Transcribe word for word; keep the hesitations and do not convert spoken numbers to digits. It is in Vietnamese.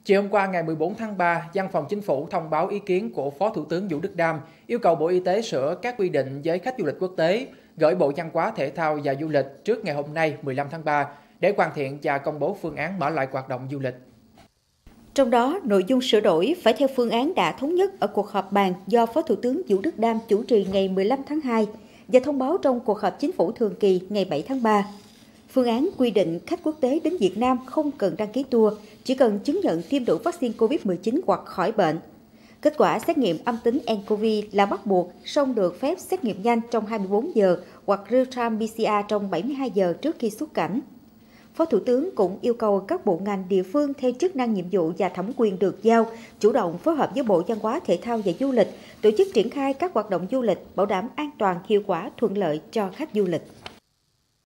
Chiều hôm qua ngày mười bốn tháng ba, Văn phòng Chính phủ thông báo ý kiến của Phó Thủ tướng Vũ Đức Đam yêu cầu Bộ Y tế sửa các quy định với khách du lịch quốc tế, gửi Bộ Văn hóa Thể thao và Du lịch trước ngày hôm nay mười lăm tháng ba để hoàn thiện và công bố phương án mở lại hoạt động du lịch. Trong đó, nội dung sửa đổi phải theo phương án đã thống nhất ở cuộc họp bàn do Phó Thủ tướng Vũ Đức Đam chủ trì ngày mười lăm tháng hai và thông báo trong cuộc họp Chính phủ thường kỳ ngày bảy tháng ba. Phương án quy định khách quốc tế đến Việt Nam không cần đăng ký tour, chỉ cần chứng nhận tiêm đủ vaccine Covid mười chín hoặc khỏi bệnh. Kết quả xét nghiệm âm tính nCoV là bắt buộc, song được phép xét nghiệm nhanh trong hai mươi bốn giờ hoặc real-time pê xê rờ trong bảy mươi hai giờ trước khi xuất cảnh. Phó Thủ tướng cũng yêu cầu các bộ ngành địa phương theo chức năng nhiệm vụ và thẩm quyền được giao, chủ động phối hợp với Bộ Văn hóa Thể thao và Du lịch, tổ chức triển khai các hoạt động du lịch, bảo đảm an toàn, hiệu quả, thuận lợi cho khách du lịch.